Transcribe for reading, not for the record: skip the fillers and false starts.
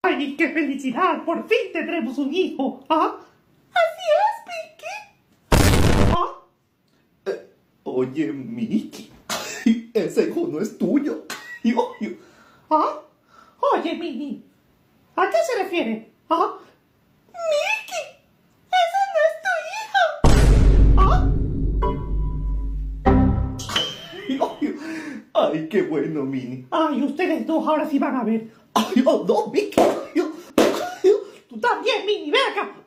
¡Ay, qué felicidad! ¡Por fin tendremos un hijo! ¿Ah? Así es, Mickey. ¿Ah? Oye, Mickey, ese hijo no es tuyo. ¿Ah? Oye, Minnie, ¿a qué se refiere? ¿Ah? Mickey, ese no es tu hijo. ¿Ah? Ay, qué bueno, Minnie. Ay, ustedes dos ahora sí van a ver. Ay, oh, no, Mickey. Tú también, Minnie, ven acá.